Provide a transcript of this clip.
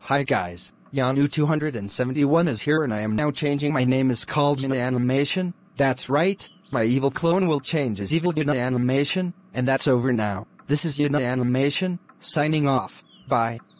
Hi guys, Janu271 is here and I am now changing my name is called Januanimation. That's right, my evil clone will change as evil Januanimation, and that's over now. This is Januanimation, signing off. Bye.